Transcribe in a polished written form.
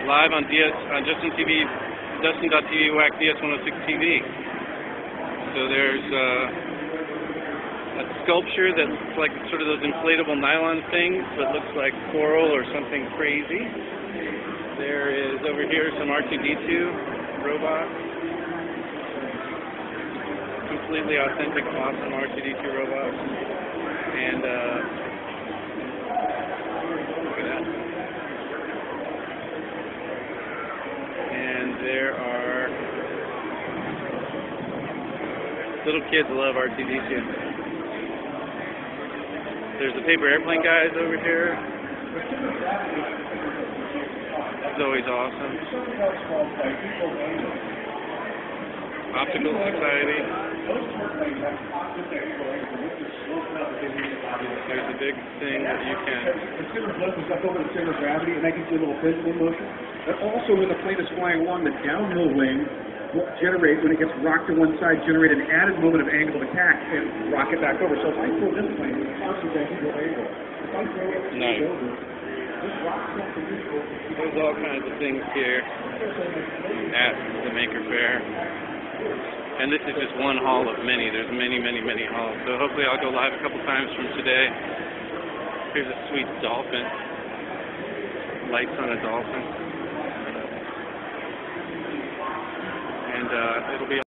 live on Justin TV, Justin.TV, WAC DS106 TV. So there's a sculpture that looks like sort of those inflatable nylon things, but looks like coral or something crazy. There is over here some R2-D2 robots. Completely authentic, awesome R2-D2 robots. And look at that. And there are little kids love R2-D2. There's the paper airplane guys over here. It's always awesome. Optical Society. There's a big thing that you can. The center motion is up over the center of gravity, and that gives you a little physical motion. But also, when the plane is flying along, the downhill wing will generate, when it gets rocked to one side, generate an added moment of angle of attack and rock it back over. So if I throw this plane, it's constant angle. If I throw it to the shoulder, this rocks up to neutral. There's all kinds of things here at the Maker Faire. And this is just one hall of many. There's many, many, many halls. So hopefully I'll go live a couple times from today. Here's a sweet dolphin. Lights on a dolphin. And it'll be